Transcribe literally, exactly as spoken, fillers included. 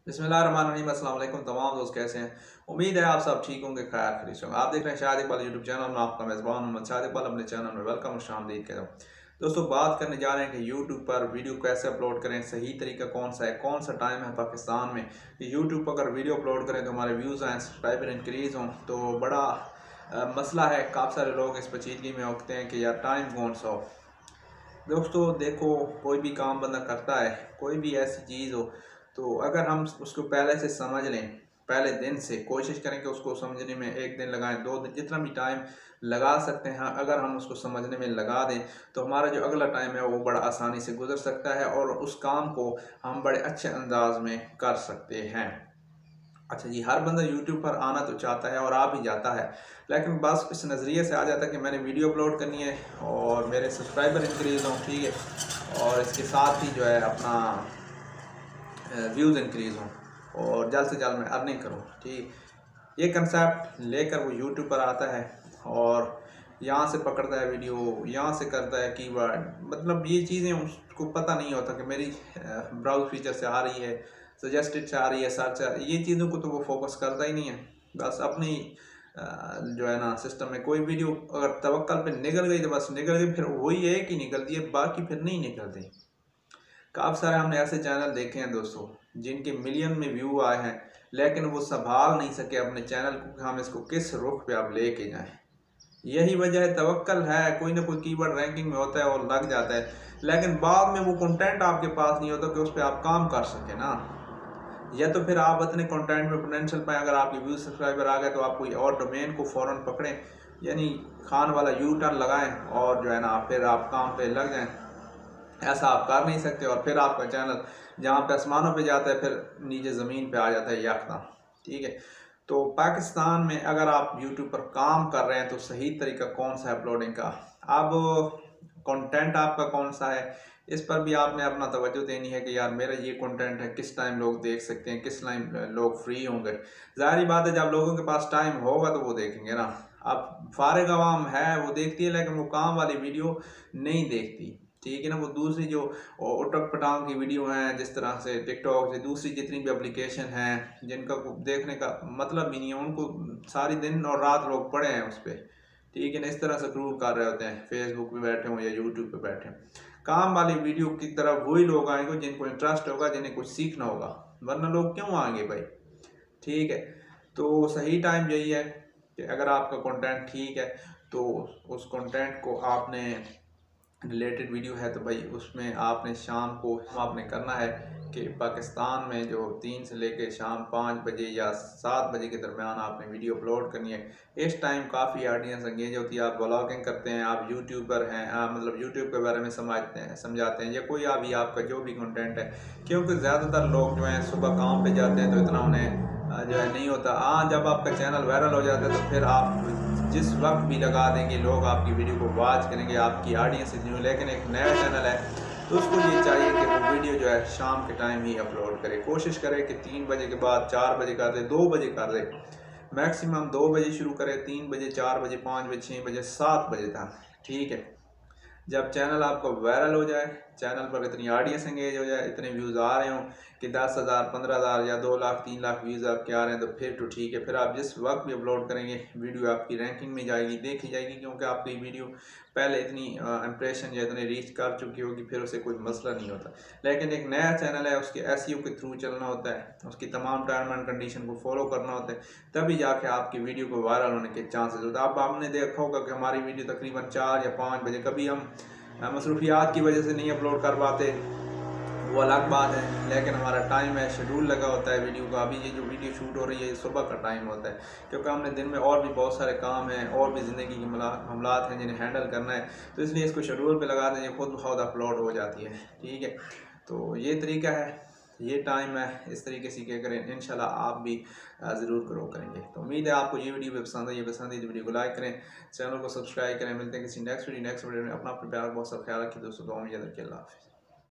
बिस्मिल्लाहिर्रहमानिर्रहीम। अस्सलाम वालेकुम तमाम दोस्त, कैसे हैं? उम्मीद है आप सब ठीक होंगे, खैर खरीश होंगे। आप देख रहे हैं शाहिद इकबाल यूट्यूब चैनल में, आपका मेज़बान मोहम्मद शाहिद इकबाल अपने चैनल में वेलकम और खुशामदीद कहता हूँ। दोस्तों, बात करने जा रहे हैं कि यूट्यूब पर वीडियो कैसे अपलोड करें, सही तरीका कौन सा है, कौन सा टाइम है पाकिस्तान में कि यूट्यूब पर अगर वीडियो अपलोड करें तो हमारे व्यूज़ आएँ, सब्सक्राइबर इंक्रीज़ हों। तो बड़ा आ, मसला है, काफ़ी सारे लोग इस पेचीदगी में उठते हैं कि यार टाइम कौन सा हो। दोस्तों देखो, कोई भी काम बंदा करता है, कोई भी ऐसी चीज़ हो, तो अगर हम उसको पहले से समझ लें, पहले दिन से कोशिश करें कि उसको समझने में एक दिन लगाएं, दो दिन, जितना भी टाइम लगा सकते हैं, अगर हम उसको समझने में लगा दें तो हमारा जो अगला टाइम है वो बड़ा आसानी से गुजर सकता है और उस काम को हम बड़े अच्छे अंदाज में कर सकते हैं। अच्छा जी, हर बंदा यूट्यूब पर आना तो चाहता है और आ भी जाता है, लेकिन बस इस नज़रिए से आ जाता है कि मैंने वीडियो अपलोड करनी है और मेरे सब्सक्राइबर इंक्रीज़ हों, ठीक है, और इसके साथ ही जो है अपना व्यूज़ इंक्रीज़ हों और जल्द से जल्द मैं अर्निंग करूँ, ठीक। ये कंसेप्ट लेकर वो यूट्यूब पर आता है और यहाँ से पकड़ता है वीडियो, यहाँ से करता है कीवर्ड, मतलब ये चीज़ें उसको पता नहीं होता कि मेरी ब्राउज फीचर से आ रही है, सजेस्टेड से आ रही है, सर्च से आ रही है। ये चीज़ों को तो वो फोकस करता ही नहीं है, बस अपनी जो है ना सिस्टम में कोई वीडियो अगर तवक्कल पे निकल गई तो बस निकल गई, फिर वही एक ही निकलती है, बाकी फिर नहीं निकलती। काफ़ी सारे हमने ऐसे चैनल देखे हैं दोस्तों जिनके मिलियन में व्यू आए हैं, लेकिन वो संभाल नहीं सके अपने चैनल को कि हम इसको किस रुख पे आप लेके जाएं। यही वजह है, तवक्कल है, कोई ना कोई कीवर्ड रैंकिंग में होता है और लग जाता है, लेकिन बाद में वो कंटेंट आपके पास नहीं होता कि उस पर आप काम कर सके ना। या तो फिर आप अपने कंटेंट में पोटेंशियल पाएँ, अगर आपके व्यू सब्सक्राइबर आ गए तो आप कोई और डोमेन को फ़ौरन पकड़ें, यानी खान वाला यू टर्न लगाएं और जो है ना फिर आप काम पे लग जाएं। ऐसा आप कर नहीं सकते और फिर आपका चैनल जहाँ पे आसमानों पे जाता है फिर नीचे ज़मीन पे आ जाता है यकदम, ठीक है। तो पाकिस्तान में अगर आप यूट्यूब पर काम कर रहे हैं तो सही तरीका कौन सा है अपलोडिंग का, अब कंटेंट आपका कौन सा है, इस पर भी आपने अपना तवज्जो देनी है कि यार मेरा ये कंटेंट है, किस टाइम लोग देख सकते हैं, किस टाइम लोग फ्री होंगे। ज़ाहिर बात है, जब लोगों के पास टाइम होगा तो वो देखेंगे ना। अब फारिग आवाम है वो देखती है, लेकिन वो काम वाली वीडियो नहीं देखती, ठीक है ना। वो दूसरी जो उटक पटांग की वीडियो हैं, जिस तरह से टिकटॉक से दूसरी जितनी भी एप्लीकेशन हैं जिनका देखने का मतलब ही नहीं है, उनको सारी दिन और रात लोग पड़े हैं उस पर, ठीक है ना। इस तरह से क्रूर कर रहे होते हैं, फेसबुक पे बैठे हों या यूट्यूब पे बैठे हों। काम वाली वीडियो की तरफ वही लोग आएंगे जिनको इंटरेस्ट होगा, जिन्हें कुछ सीखना होगा, वरना लोग क्यों आएंगे भाई, ठीक है। तो सही टाइम यही है कि अगर आपका कंटेंट ठीक है तो उस कंटेंट को आपने रिलेटेड वीडियो है तो भाई उसमें आपने शाम को आपने करना है कि पाकिस्तान में जो तीन से लेके शाम पाँच बजे या सात बजे के दरमियान आपने वीडियो अपलोड करनी है। इस टाइम काफ़ी ऑडियंस एंगेज होती है, आप ब्लॉगिंग करते हैं, आप यूट्यूबर हैं, आप मतलब यूट्यूब के बारे में समझते हैं समझाते हैं या कोई अभी आपका जो भी कंटेंट है, क्योंकि ज़्यादातर लोग जो हैं सुबह काम पे जाते हैं तो इतना उन्हें जो है नहीं होता। हाँ, जब आपका चैनल वायरल हो जाता है तो फिर आप जिस वक्त भी लगा देंगे लोग आपकी वीडियो को वॉच करेंगे, आपकी ऑडियंस इतनी हो। लेकिन एक नया चैनल है तो उसको ये चाहिए कि वो वीडियो जो है शाम के टाइम ही अपलोड करे, कोशिश करे कि तीन बजे के बाद चार बजे कर दे, दो बजे कर दे, मैक्सिमम दो बजे शुरू करे, तीन बजे, चार बजे, पाँच बजे, छः बजे, सात बजे तक, ठीक है। जब चैनल आपका वायरल हो जाए, चैनल पर इतनी ऑडियंस एंगेज हो जाए, इतने व्यूज़ आ रहे हों कि दस हज़ार पंद्रह हज़ार या दो लाख तीन लाख व्यूज़ आपके आ रहे हैं, तो फिर तो ठीक है। फिर आप जिस वक्त भी अपलोड करेंगे वीडियो आपकी रैंकिंग में जाएगी, देखी जाएगी, क्योंकि आपकी वीडियो पहले इतनी इंप्रेशन या इतने रीच कर चुकी होगी, फिर उसे कोई मसला नहीं होता। लेकिन एक नया चैनल है, उसके एसईओ के थ्रू चलना होता है, उसकी तमाम टर्म एंड कंडीशन को फॉलो करना होता है, तभी जाके आपकी वीडियो को वायरल होने के चांसेस होते हैं। अब आपने देखा होगा कि हमारी वीडियो तकरीबन चार या पाँच बजे, कभी हम मसरूफियात की वजह से नहीं अपलोड कर पाते, वो अलग बात है, लेकिन हमारा टाइम है, शेड्यूल लगा होता है वीडियो का। अभी ये जो वीडियो शूट हो रही है ये सुबह का टाइम होता है, क्योंकि हमने दिन में और भी बहुत सारे काम हैं और भी ज़िंदगी के मामलात हैं जिन्हें हैंडल करना है, तो इसलिए इसको शेड्यूल पे लगा दें, ये खुद ब खुद अपलोड हो जाती है, ठीक है। तो ये तरीका है, ये टाइम है, इस तरीके से क्या करें, इंशाल्लाह आप भी ज़रूर ग्रो करेंगे। तो उम्मीद है आपको ये वीडियो भी पसंद है, ये पसंद है तो वीडियो को लाइक करें, चैनल को सब्सक्राइब करें। मिलते हैं किसी नेक्स्ट वीडियो नेक्स्ट वीडियो में। अपना अपना प्यार बहुत सा ख्याल रखिए दोस्तों, दुआ में याद रखिए। अल्लाह हाफ़िज़।